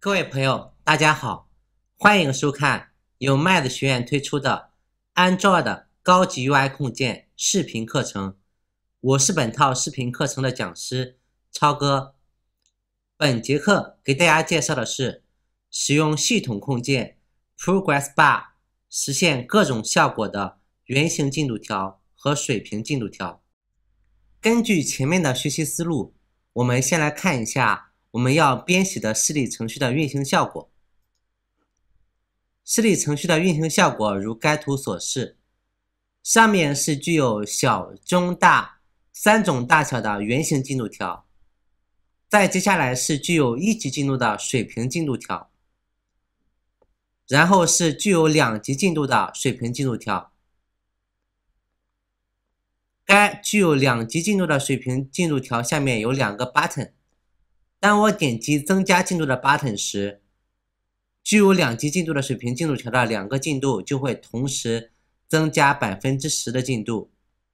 各位朋友，大家好，欢迎收看由麦子学院推出的 Android 高级 UI 控件视频课程。我是本套视频课程的讲师超哥。本节课给大家介绍的是使用系统控件 Progress Bar 实现各种效果的圆形进度条和水平进度条。根据前面的学习思路，我们先来看一下我们要编写的示例程序的运行效果。示例程序的运行效果如该图所示，上面是具有小、中、大三种大小的圆形进度条，再接下来是具有一级进度的水平进度条，然后是具有两级进度的水平进度条。该具有两级进度的水平进度条下面有两个 button， 当我点击增加进度的 button 时，具有两级进度的水平进度条的两个进度就会同时增加 10% 的进度。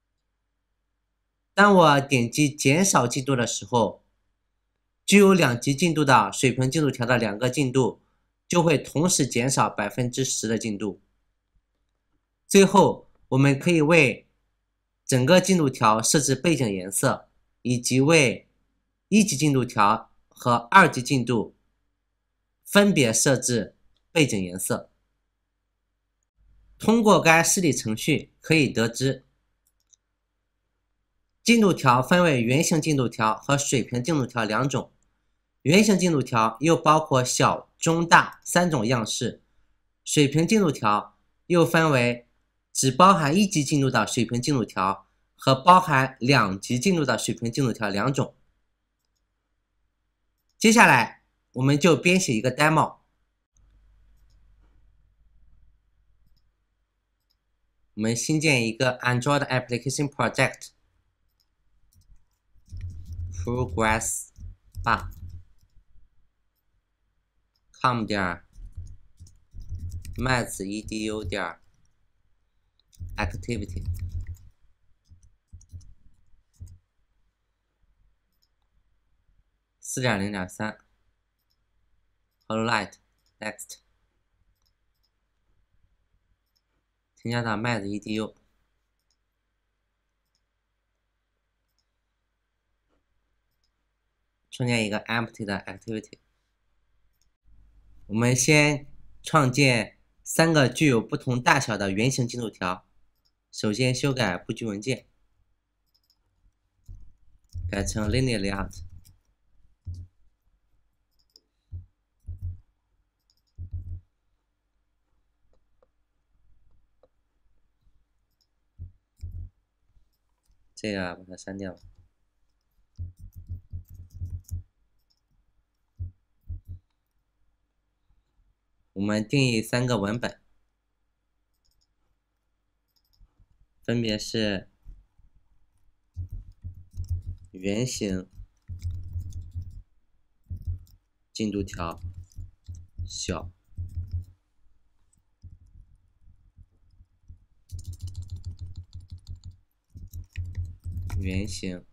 当我点击减少进度的时候，具有两级进度的水平进度条的两个进度就会同时减少 10% 的进度。最后，我们可以为整个进度条设置背景颜色，以及为一级进度条和二级进度分别设置背景颜色。通过该示例程序可以得知，进度条分为圆形进度条和水平进度条两种。圆形进度条又包括小、中、大三种样式，水平进度条又分为只包含一级进度的水平进度条和包含两级进度的水平进度条两种。接下来我们就编写一个 demo。我们新建一个 Android Application Project Progress Bar com 点 maths.edu 点 activity 4.0.3 HoloLight Next 添加到 maths.edu。 创建一个 empty 的 activity。 我们先创建三个具有不同大小的圆形进度条。首先修改布局文件，改成 linear layout。这个把它删掉。我们定义三个文本，分别是圆形进度条小、圆形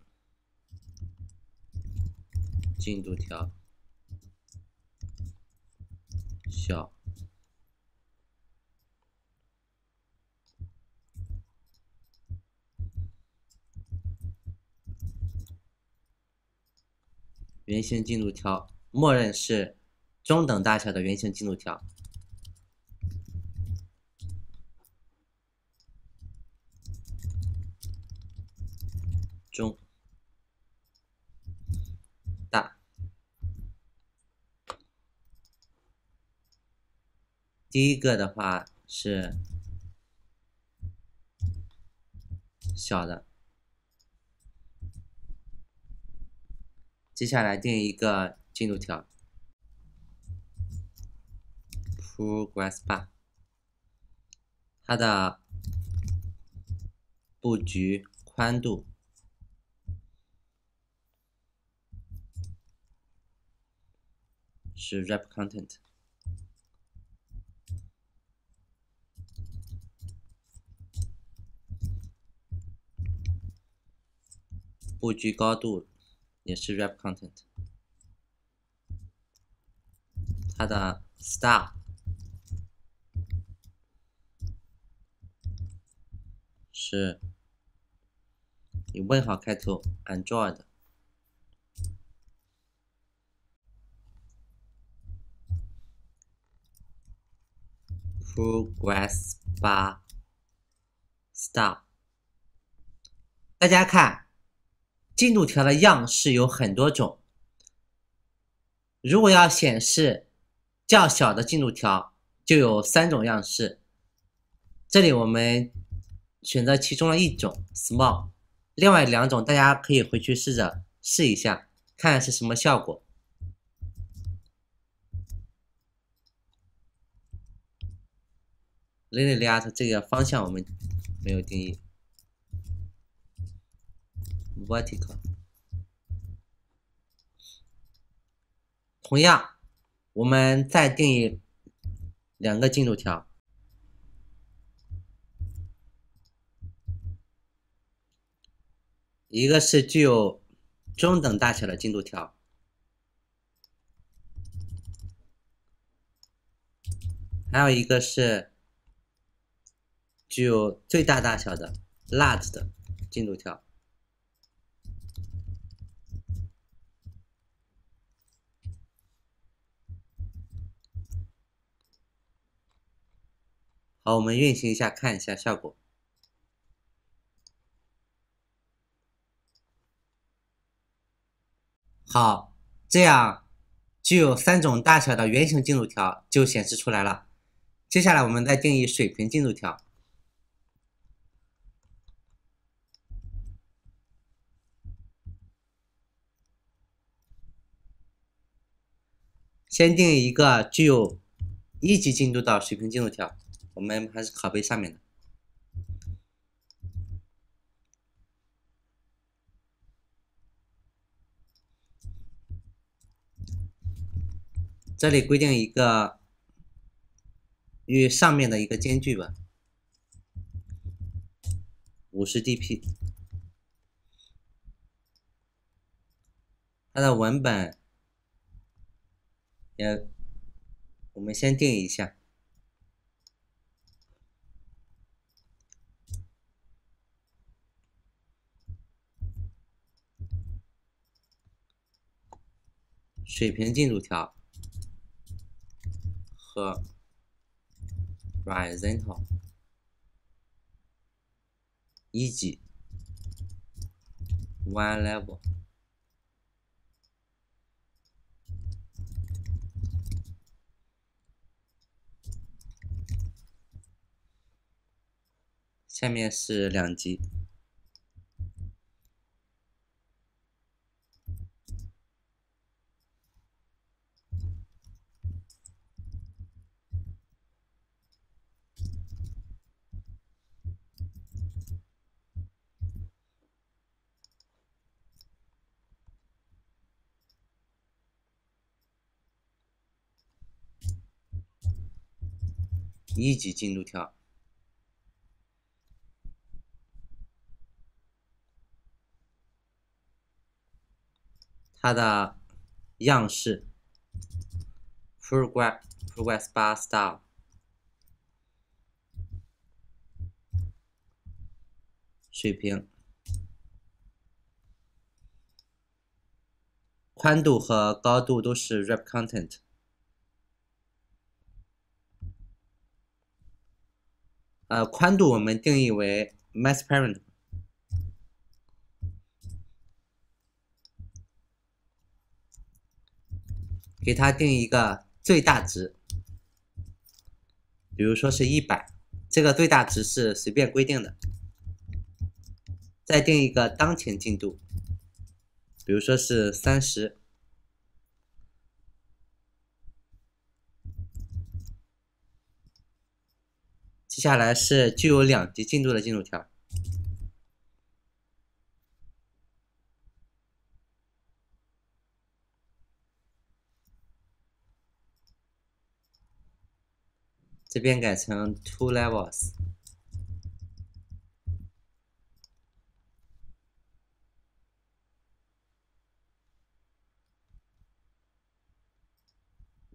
进度条小、圆形进度条默认是中等大小的圆形进度条。中、大。第一个的话是小的。接下来定一个进度条 Progress Bar， 它的布局宽度是 wrap content， 布局高度也是 wrap content， 它的 star 是以问号开头 Android。Progress Bar Star， 大家看，进度条的样式有很多种。如果要显示较小的进度条，就有3种样式。这里我们选择其中的一种 Small， 另外2种大家可以回去试着试一下，看是什么效果。Linear 这个方向我们没有定义 ，Vertical。同样，我们再定义2个进度条，一个是具有中等大小的进度条，还有一个是具有最大大小的 large 的进度条。好，我们运行一下，看一下效果。好，这样具有3种大小的圆形进度条就显示出来了。接下来我们再定义水平进度条。先定义一个具有1级进度的水平进度条，我们还是拷贝上面的。这里规定一个与上面的一个间距吧，50 dp。它的文本我们先定义一下。水平进度条和 horizontal 1级 one level。下面是2级。1级进度条，它的样式 Progress Bar Style， 水平，宽度和高度都是 Wrap Content。宽度我们定义为 Max Parent， 给它定义一个最大值，比如说是100，这个最大值是随便规定的。再定一个当前进度，比如说是30。接下来是具有2级进度的进度条，这边改成 two levels。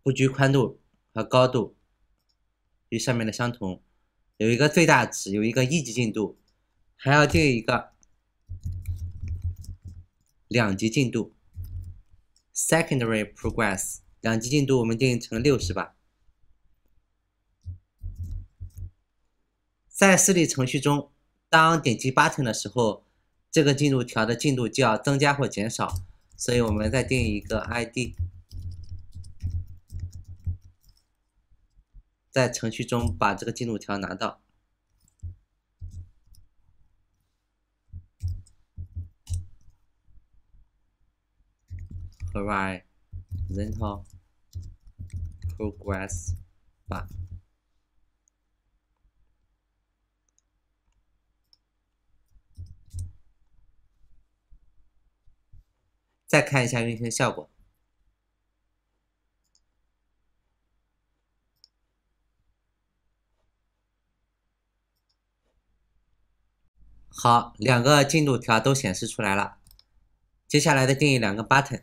布局宽度和高度与上面的相同，有一个最大值，有一个一级进度，还要定一个两级进度 secondary progress， 两级进度我们定成60吧。在实例程序中，当点击 button 的时候，这个进度条的进度就要增加或减少，所以我们再定一个 id， 在程序中把这个进度条拿到。horizontal progress bar。再看一下运行效果。好，两个进度条都显示出来了。接下来的定义两个 button，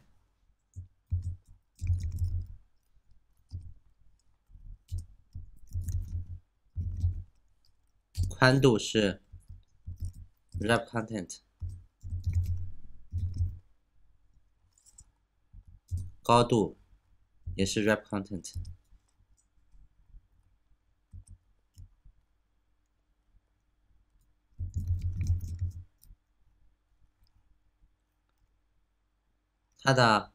宽度是 wrap content， 高度也是 wrap content。它的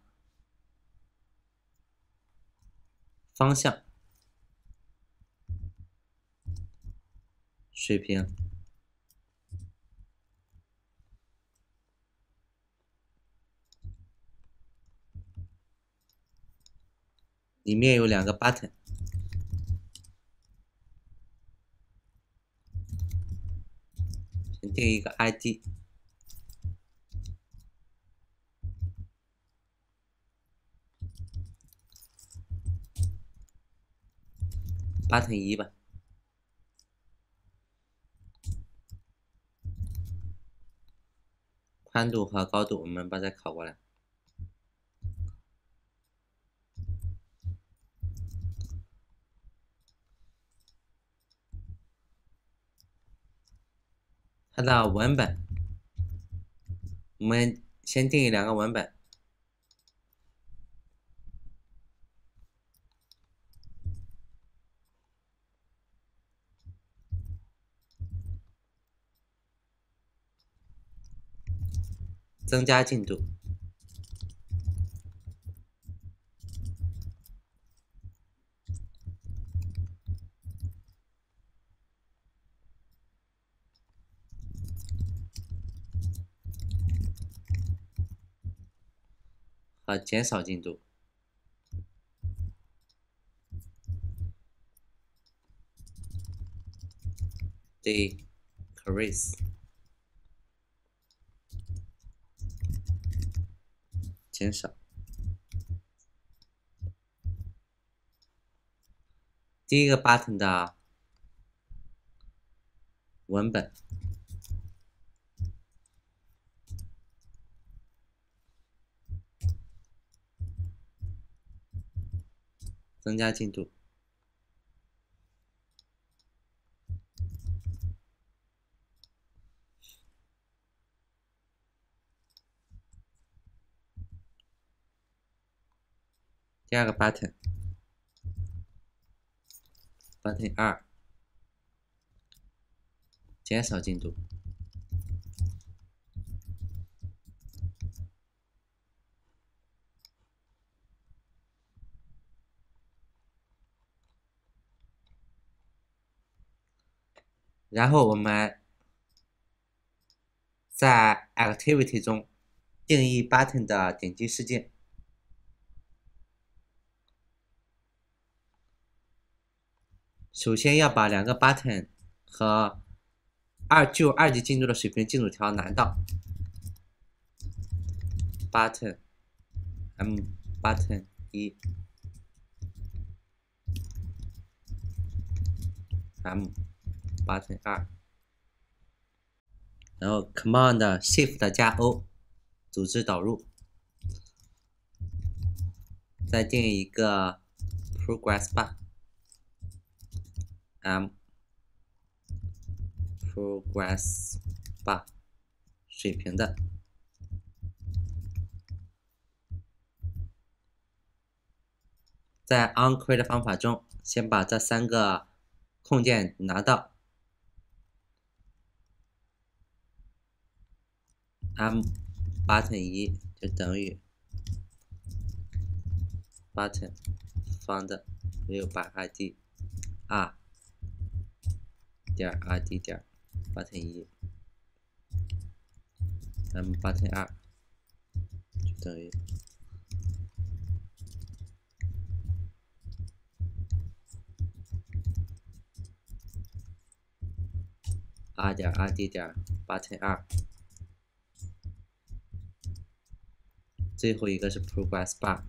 方向、水平、里面有两个 button， 先定一个 id， button 1吧。宽度和高度我们把它拷过来。它的文本，我们先定义两个文本，增加进度，和减少进度。decrease 减少。第一个 button 的文本，增加进度。第二个 button 2，减少进度。然后我们在 activity 中定义 button 的点击事件。首先要把两个 button 和具有二级进度的水平进度条拿到。button button 1 button 2，然后 command shift 加 O 组织导入，再定一个 progress bar m progress bar 水平的。在 onCreate 方法中，先把这3个控件拿到 m button 1就等于 button found view by id r 点 id 点 button 1 m button 2就等于r 点 id 点 button 2，最后一个是 progress bar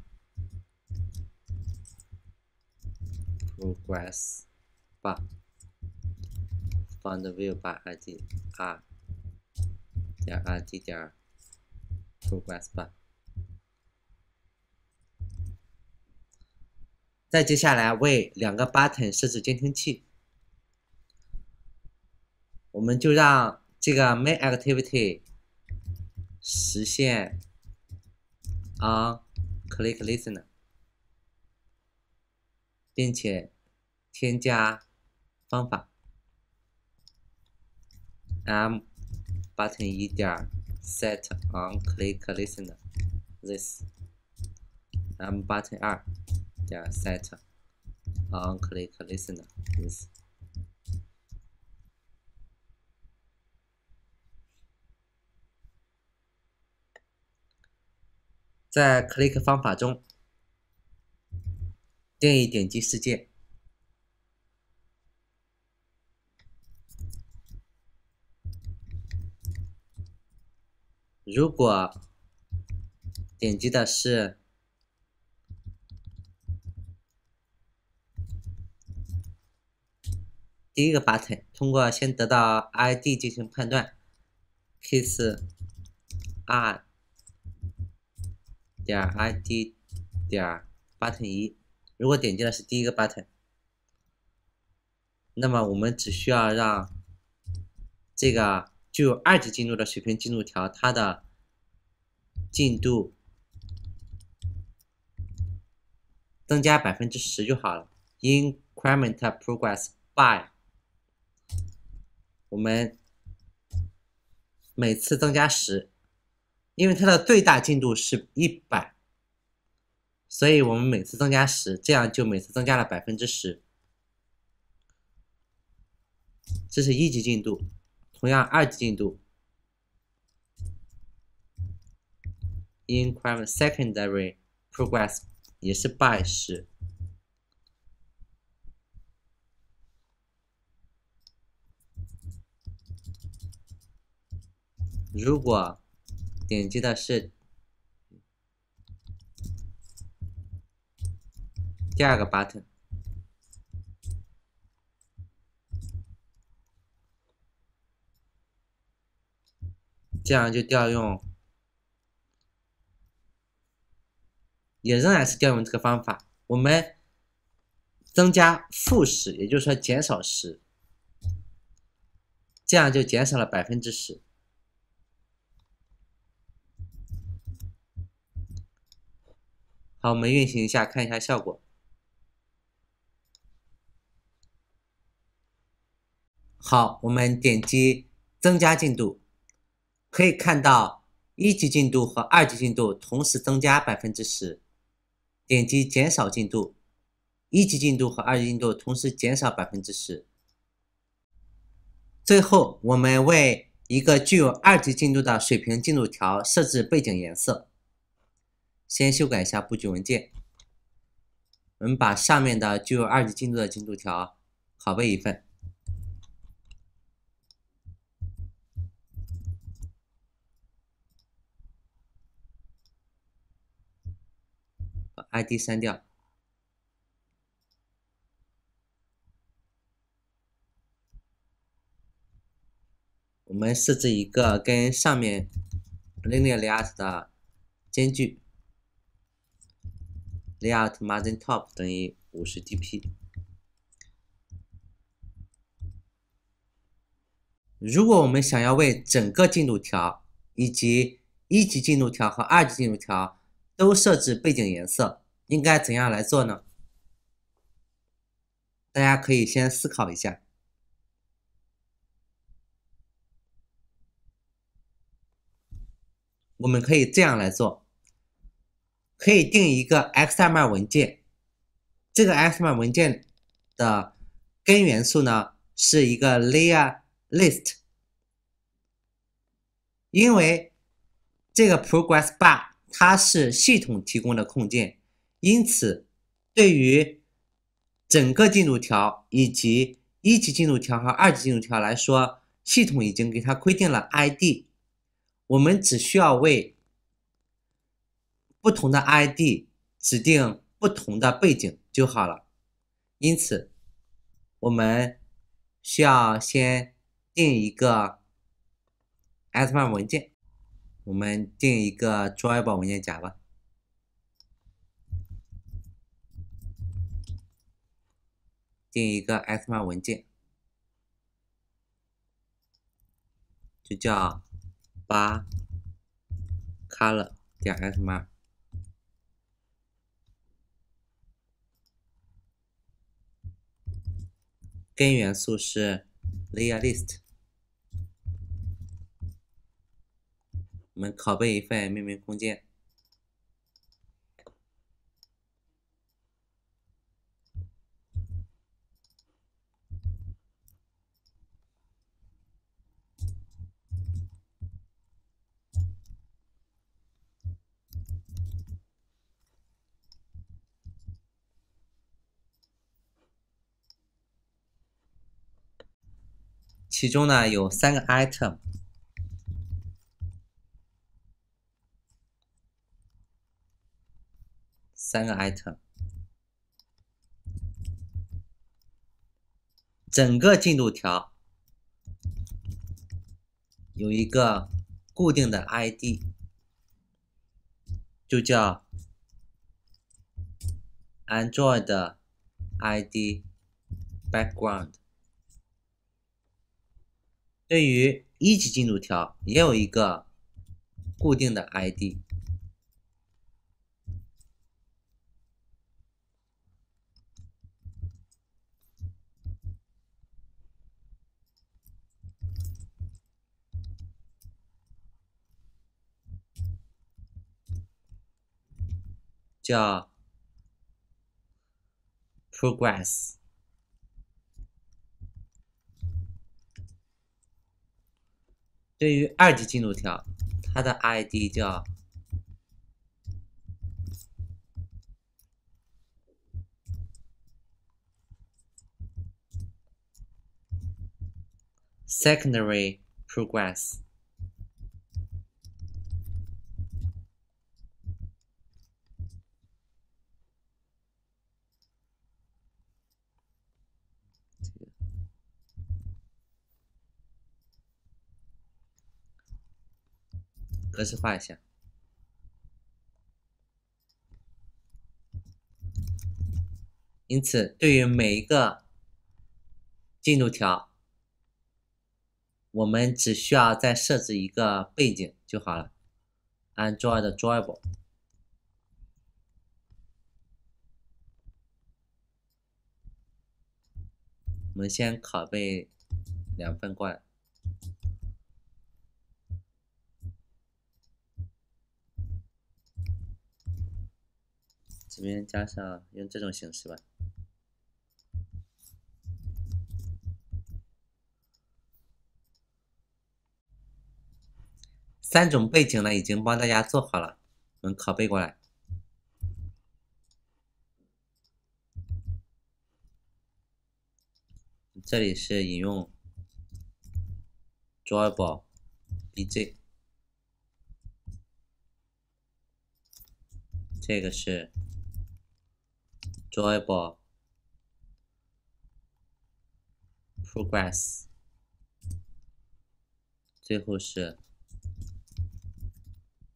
found view by id r 点 id 点 progress bar。再接下来为2个 button 设置监听器，我们就让这个 main activity 实现 on click listener， 并且添加方法 m button 1点 set on click listener this m button 2点 set on click listener this。在 click 方法中，定义点击世界。如果点击的是第一个 button， 通过先得到 ID 进行判断 ，case r 点 id 点 button 1。如果点击的是第一个 button， 那么我们只需要让这个具有2级进度的水平进度条，它的进度增加 10% 就好了。increment progress by， 我们每次增加10，因为它的最大进度是100，所以我们每次增加10，这样就每次增加了 10%。这是1级进度，同样2级进度 increment secondary progress 也是 by 10。如果点击的是第2个 button， 这样就调用，也仍然是调用这个方法。我们增加负10，也就是说减少10，这样就减少了 10%。好，我们运行一下，看一下效果。好，我们点击增加进度，可以看到1级进度和2级进度同时增加 10%。点击减少进度，1级进度和2级进度同时减少 10%。最后，我们为一个具有2级进度的水平进度条设置背景颜色。先修改一下布局文件，我们把上面的具有2级进度的进度条拷贝一份，把 ID 删掉。我们设置一个跟上面 linear layout 的间距 layout margin top 等于 50dp。如果我们想要为整个进度条以及1级进度条和2级进度条都设置背景颜色，应该怎样来做呢？大家可以先思考一下。我们可以这样来做，可以定一个 XML 文件，这个 XML 文件的根元素呢是一个 layer list， 因为这个 progress bar 它是系统提供的控件，因此对于整个进度条以及1级进度条和2级进度条来说，系统已经给它规定了 ID， 我们只需要为不同的 ID 指定不同的背景就好了。因此，我们需要先定一个 XML 文件，我们定一个 drawable 文件夹吧。定一个 XML 文件，就叫 bar color 点 XML。根元素是 layer list。我们拷贝一份命名空间。其中呢有3个 item， 整个进度条有一个固定的 ID， 就叫 Android ID background。对于1级进度条也有一个固定的 ID， 叫 progress。对于2级进度条，它的 ID 叫 secondary progress。格式化一下。因此，对于每一个进度条，我们只需要再设置一个背景就好了。Android drawable。我们先拷贝2份过来。这边加上用这种形式吧。3种背景呢已经帮大家做好了，我们拷贝过来。这里是引用 drawable bj， 这个是 drawable progress， 最后是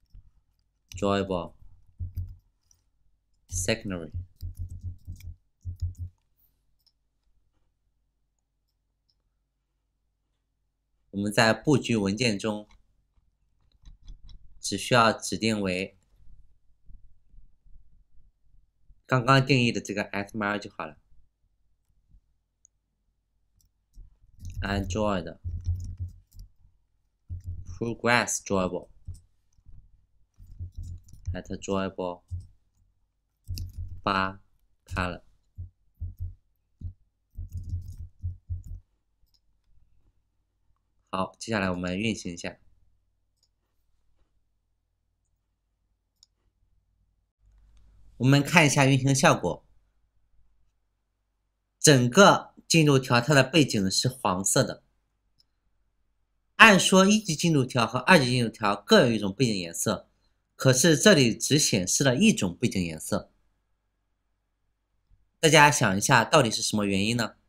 drawable secondary。 我们在布局文件中只需要指定为刚刚定义的这个 XML 就好了。Android Progress Drawable at Drawable 8 color。好，接下来我们运行一下。我们看一下运行效果。整个进度条它的背景是黄色的。按说1级进度条和2级进度条各有一种背景颜色，可是这里只显示了一种背景颜色。大家想一下，到底是什么原因呢？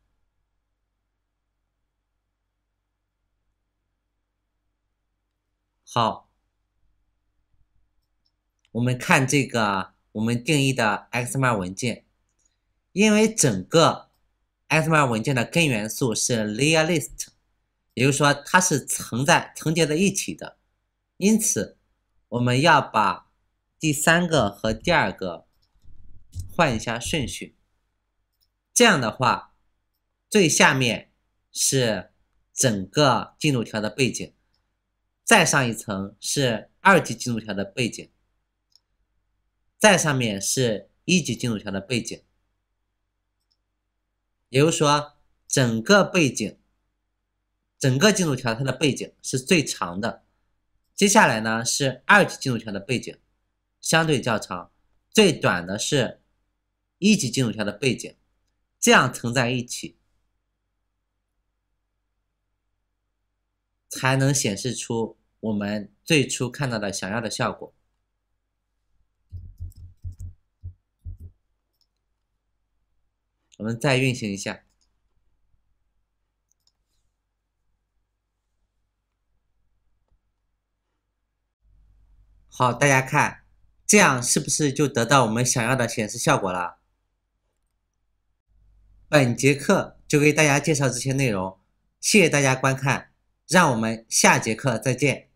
好，我们看这个我们定义的 XML 文件，因为整个 XML 文件的根元素是 layer list， 也就是说它是层叠在一起的，因此我们要把第3个和第2个换一下顺序。这样的话，最下面是整个进度条的背景，再上一层是2级进度条的背景，再上面是1级进度条的背景。也就是说，整个进度条它的背景是最长的。接下来呢是2级进度条的背景，相对较长，最短的是1级进度条的背景。这样层在一起，才能显示出我们最初看到的想要的效果。我们再运行一下。好，大家看，这样是不是就得到我们想要的显示效果了？本节课就给大家介绍这些内容，谢谢大家观看，让我们下节课再见。